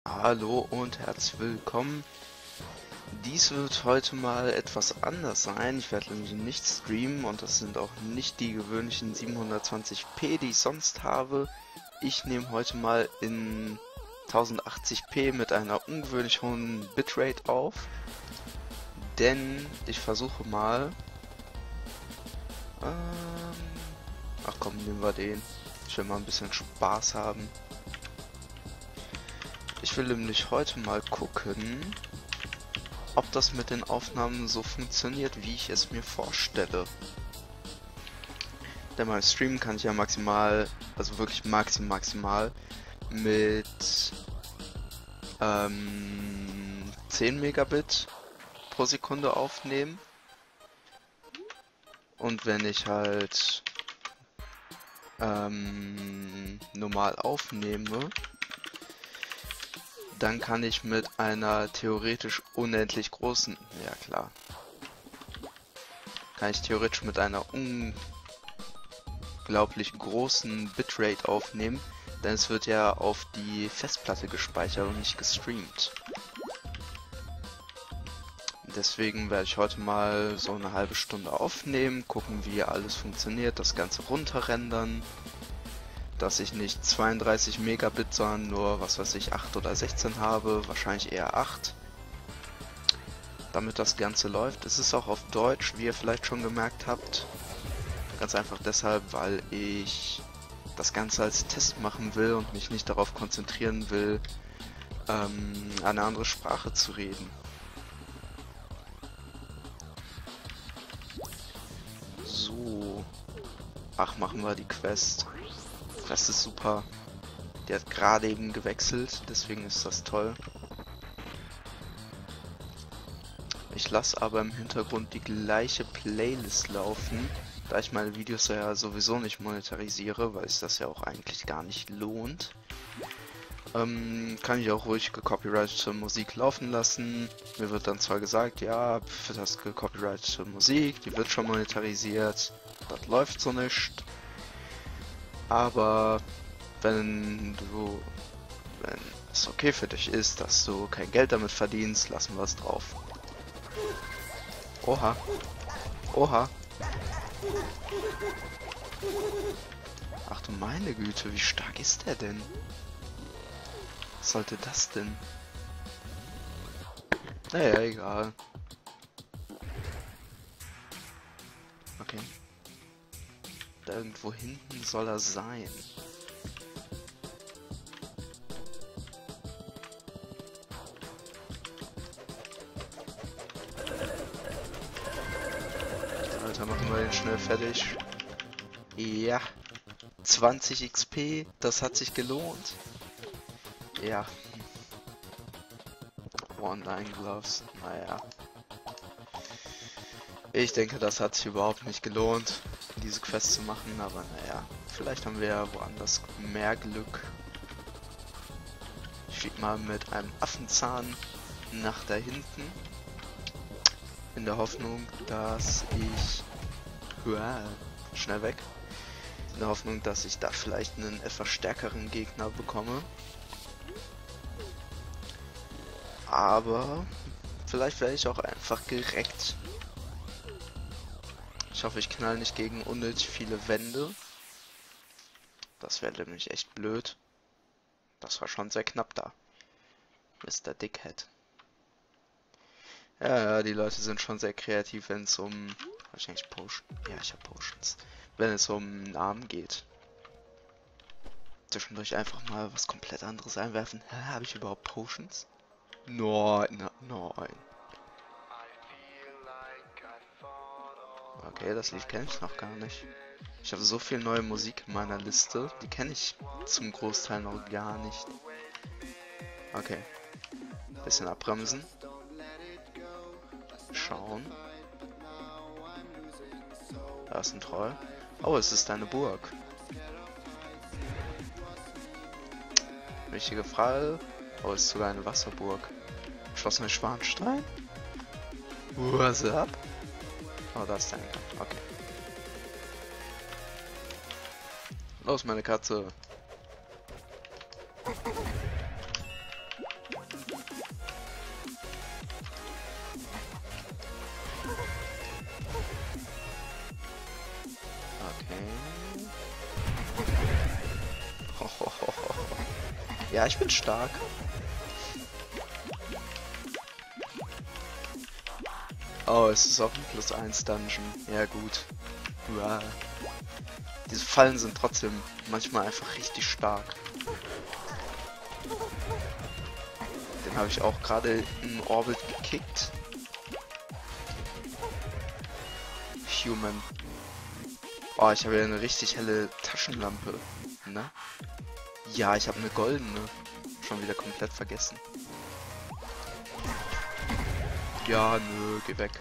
Hallo und herzlich willkommen. Dies wird heute mal etwas anders sein. Ich werde nämlich nicht streamen und das sind auch nicht die gewöhnlichen 720p, die ich sonst habe. Ich nehme heute mal in 1080p mit einer ungewöhnlich hohen Bitrate auf, denn ich versuche mal... ach komm, nehmen wir den. Ich will mal ein bisschen Spaß haben. Ich will nämlich heute mal gucken, ob das mit den Aufnahmen so funktioniert, wie ich es mir vorstelle. Denn beim Stream kann ich ja maximal, also wirklich maximal mit 10 Megabit pro Sekunde aufnehmen. Und wenn ich halt normal aufnehme, dann kann ich mit einer theoretisch unendlich großen, ja klar, kann ich theoretisch mit einer unglaublich großen Bitrate aufnehmen, denn es wird ja auf die Festplatte gespeichert und nicht gestreamt. Deswegen werde ich heute mal so eine halbe Stunde aufnehmen, gucken, wie alles funktioniert, das Ganze runterrendern, dass ich nicht 32 Megabit, sondern nur, was weiß ich, 8 oder 16 habe, wahrscheinlich eher 8. Damit das Ganze läuft. Es ist auch auf Deutsch, wie ihr vielleicht schon gemerkt habt. Ganz einfach deshalb, weil ich das Ganze als Test machen will und mich nicht darauf konzentrieren will, eine andere Sprache zu reden. So. Ach, machen wir die Quest. Das ist super. Die hat gerade eben gewechselt, deswegen ist das toll. Ich lasse aber im Hintergrund die gleiche Playlist laufen, da ich meine Videos ja sowieso nicht monetarisiere, weil es das ja auch eigentlich gar nicht lohnt. Kann ich auch ruhig gecopyrightete Musik laufen lassen. Mir wird dann zwar gesagt, ja, für das gecopyrightete Musik, die wird schon monetarisiert, das läuft so nicht. Aber wenn es okay für dich ist, dass du kein Geld damit verdienst, lassen wir es drauf. Oha. Oha. Ach du meine Güte, wie stark ist der denn? Was sollte das denn? Naja, egal. Okay. Da irgendwo hinten soll er sein. Alter, machen wir den schnell fertig. Ja. 20 XP, das hat sich gelohnt. Ja. One-Line Gloves, naja. Ich denke, das hat sich überhaupt nicht gelohnt, diese Quest zu machen, aber naja, vielleicht haben wir ja woanders mehr Glück. Ich fliege mal mit einem Affenzahn nach da hinten, in der Hoffnung, dass ich... schnell weg. In der Hoffnung, dass ich da vielleicht einen etwas stärkeren Gegner bekomme. Aber vielleicht werde ich auch einfach gereckt. Ich hoffe, ich knall nicht gegen unnötig viele Wände. Das wäre nämlich echt blöd. Das war schon sehr knapp da. Mr. Dickhead. Ja, die Leute sind schon sehr kreativ, wenn es um... Hab ich eigentlich Potion? Ja, ich habe Potions. Wenn es um Namen geht. Zwischendurch einfach mal was komplett anderes einwerfen. Hä, habe ich überhaupt Potions? Nein, nein. Okay, das Lied kenne ich noch gar nicht. Ich habe so viel neue Musik in meiner Liste, die kenne ich zum Großteil noch gar nicht. Okay. Bisschen abbremsen. Schauen. Da ist ein Troll. Oh, es ist eine Burg. Richtige Frage. Oh, es ist sogar eine Wasserburg. Schloss Neuschwanstein? What's up? Oh, da ist der Eingang. Okay. Los, meine Katze. Ja, ich bin stark. Oh, es ist auch ein +1 Dungeon. Ja, gut. Uah. Diese Fallen sind trotzdem manchmal einfach richtig stark. Den habe ich auch gerade in Orbit gekickt. Human. Oh, ich habe ja eine richtig helle Taschenlampe. Ne? Ja, ich habe eine goldene. Schon wieder komplett vergessen. Ja, nö, geh weg.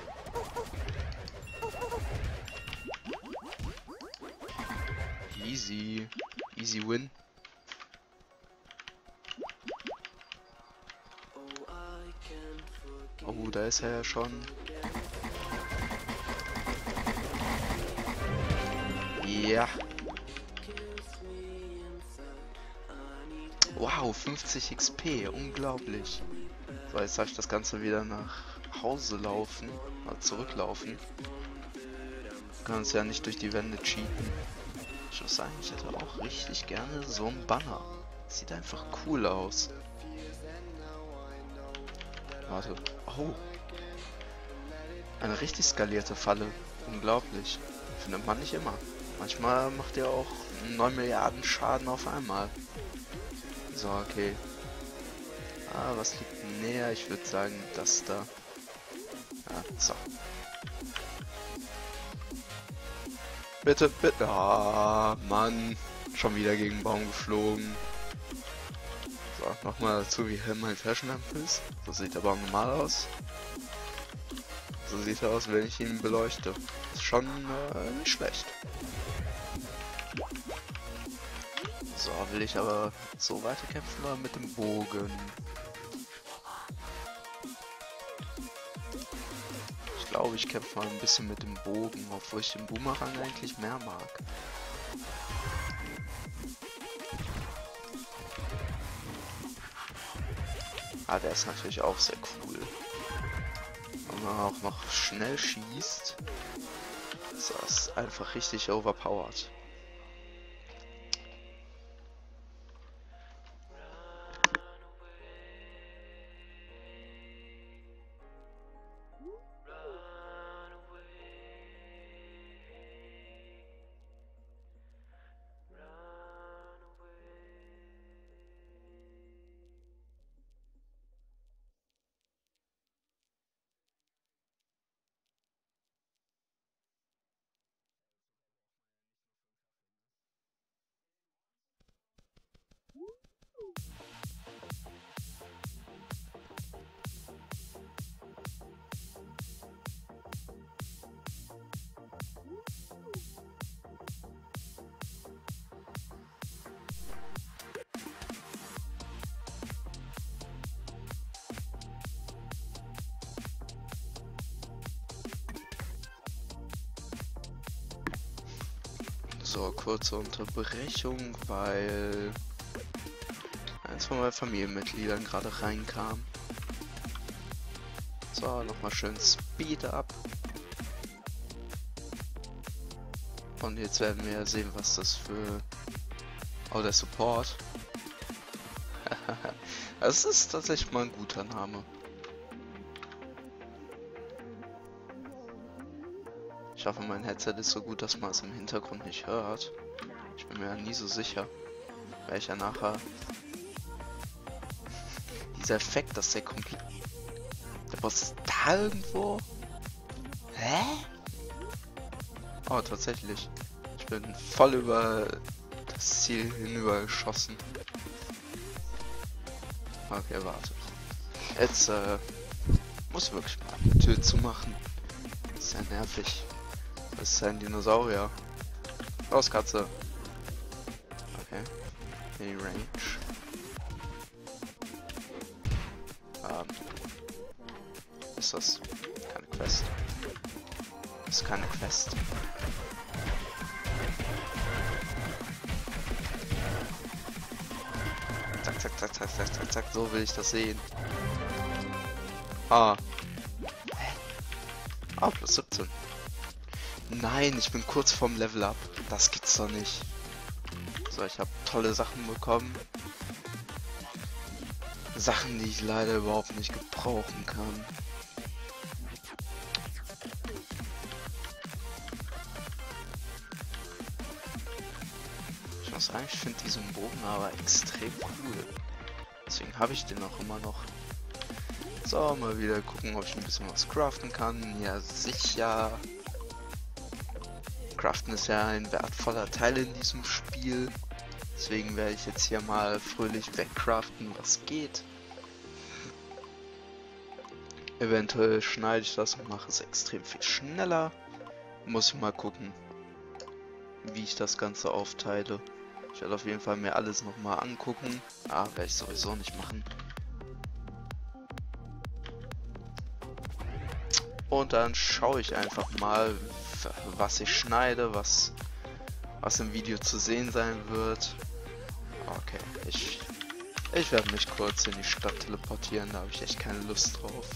Easy. Easy win. Oh, da ist er ja schon. Ja. Wow, 50 XP, unglaublich. So, jetzt darf ich das Ganze wieder nach Hause laufen, oder zurücklaufen. Kann uns ja nicht durch die Wände cheaten. Ich muss sagen, ich hätte auch richtig gerne so ein Banner. Sieht einfach cool aus. Warte. Oh. Eine richtig skalierte Falle. Unglaublich. Findet man nicht immer. Manchmal macht ihr auch 9 Milliarden Schaden auf einmal. So, okay. Ah, was liegt näher? Ich würde sagen, das da. Ja, so. Bitte, bitte. Ah, Mann. Schon wieder gegen den Baum geflogen. So, nochmal dazu, wie hell mein Taschenlampe ist. So sieht der Baum normal aus. So sieht er aus, wenn ich ihn beleuchte. Ist schon nicht schlecht. So, will ich aber so weiterkämpfen oder mit dem Bogen? Ich glaube, ich kämpfe mal ein bisschen mit dem Bogen, obwohl ich den Boomerang eigentlich mehr mag. Ah, der ist natürlich auch sehr cool. Und man auch noch schnell schießt. Das ist einfach richtig overpowered. So, kurze Unterbrechung, weil eins von meinen Familienmitgliedern gerade reinkam. So, nochmal schön Speed up. Und jetzt werden wir sehen, was das für... Oh, der Support. Das ist tatsächlich mal ein guter Name. Ich hoffe, mein Headset ist so gut, dass man es im Hintergrund nicht hört. Ich bin mir ja nie so sicher, weil ich ja nachher... Dieser Effekt, dass der komplett... Der Boss ist da irgendwo? Hä? Oh, tatsächlich. Ich bin voll über das Ziel hinüber geschossen. Okay, warte. Jetzt muss wirklich mal die Tür zumachen. Das ist ja nervig. Das ist ein Dinosaurier. Raus, Katze. Okay. In die Range. Ist das keine Quest? Das ist keine Quest. Zack, zack, zack, zack, zack, zack, zack. So will ich das sehen. Ah. Hä? Ah, plus 17. Nein, ich bin kurz vorm Level Up. Das gibt's doch nicht. So, ich habe tolle Sachen bekommen. Sachen, die ich leider überhaupt nicht gebrauchen kann. Ich muss sagen, ich finde diesen Bogen aber extrem cool. Deswegen habe ich den auch immer noch. So, mal wieder gucken, ob ich ein bisschen was craften kann. Ja, sicher. Craften ist ja ein wertvoller Teil in diesem Spiel. Deswegen werde ich jetzt hier mal fröhlich wegcraften, was geht. Eventuell schneide ich das und mache es extrem viel schneller. Muss ich mal gucken, wie ich das Ganze aufteile. Ich werde auf jeden Fall mir alles nochmal angucken. Werde ich sowieso nicht machen. Und dann schaue ich einfach mal, was ich schneide, was im Video zu sehen sein wird. Okay, ich werde mich kurz in die Stadt teleportieren, da habe ich echt keine Lust drauf.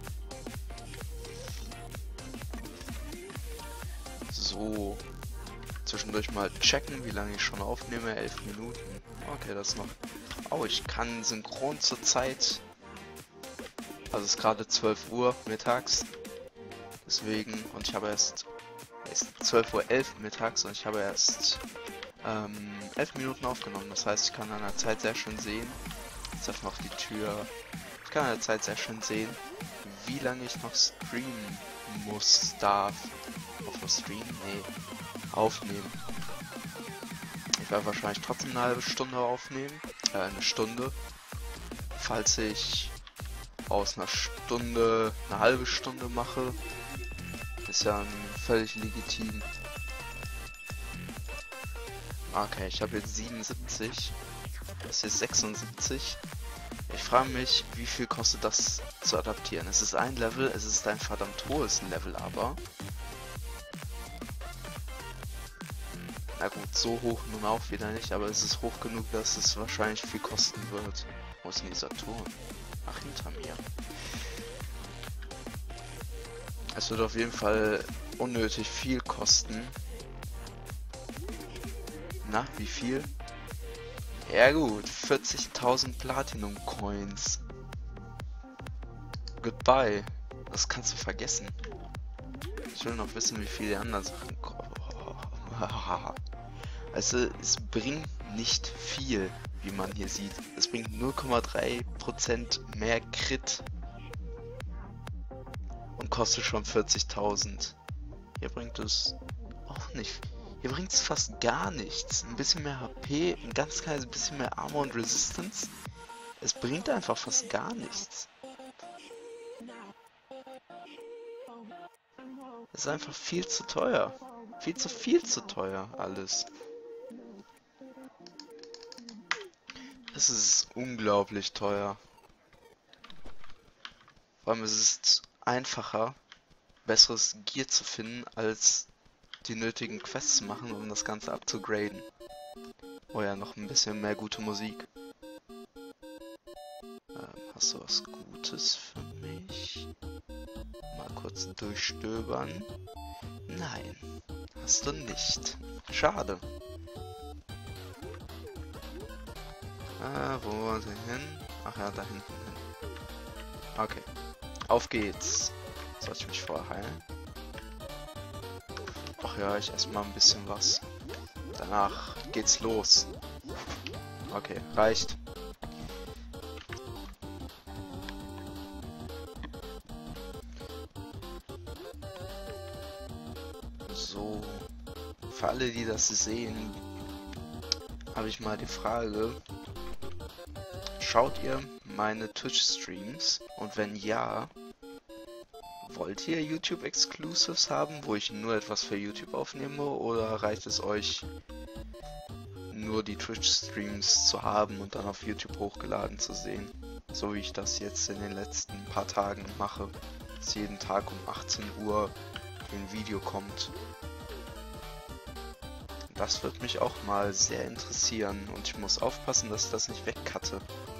So, zwischendurch mal checken, wie lange ich schon aufnehme. 11 Minuten. Okay, das ist noch... Oh, ich kann synchron zur Zeit. Also es ist gerade 12 Uhr mittags. Deswegen, und ich habe erst 12:11 Uhr mittags und ich habe erst 11 Minuten aufgenommen. Das heißt, ich kann an der Zeit sehr schön sehen. Jetzt öffne noch die Tür. Ich kann an der Zeit sehr schön sehen, wie lange ich noch streamen darf. Auf streamen? Nee. Aufnehmen. Ich werde wahrscheinlich trotzdem eine halbe Stunde aufnehmen. Eine Stunde. Falls ich aus einer Stunde eine halbe Stunde mache, ist ja völlig legitim. Okay, ich habe jetzt 77. Das ist 76. Ich frage mich, wie viel kostet das zu adaptieren. Es ist ein Level, es ist ein verdammt hohes Level, aber... Na gut, so hoch nun auch wieder nicht, aber es ist hoch genug, dass es wahrscheinlich viel kosten wird. Wo ist denn dieser Turm? Ach, hinter mir. Es wird auf jeden Fall unnötig viel kosten. Na, wie viel? Ja gut, 40.000 Platinum Coins. Goodbye. Das kannst du vergessen. Ich will noch wissen, wie viele anderen Sachen kommen. Also, es bringt nicht viel, wie man hier sieht. Es bringt 0,3% mehr Crit. Und kostet schon 40.000. Hier bringt es auch nicht. Hier bringt es fast gar nichts. Ein bisschen mehr HP, ein ganz kleines bisschen mehr Armor und Resistance. Es bringt einfach fast gar nichts. Es ist einfach viel zu teuer. Viel zu teuer alles. Es ist unglaublich teuer. Vor allem ist es einfacher, besseres Gear zu finden, als die nötigen Quests zu machen, um das Ganze abzugraden. Oh ja, noch ein bisschen mehr gute Musik. Hast du was Gutes für mich? Mal kurz durchstöbern. Nein, hast du nicht. Schade. Wo wollen sie hin? Ach ja, da hinten hin. Okay. Auf geht's. Soll ich mich vorher heilen? Ach ja, ich esse mal ein bisschen was. Danach geht's los. Okay, reicht. So. Für alle, die das sehen, habe ich mal die Frage. Schaut ihr meine Twitch-Streams? Und wenn ja, wollt ihr YouTube-Exclusives haben, wo ich nur etwas für YouTube aufnehme? Oder reicht es euch, nur die Twitch-Streams zu haben und dann auf YouTube hochgeladen zu sehen? So wie ich das jetzt in den letzten paar Tagen mache. Dass jeden Tag um 18 Uhr ein Video kommt. Das wird mich auch mal sehr interessieren. Und ich muss aufpassen, dass ich das nicht wegcutte.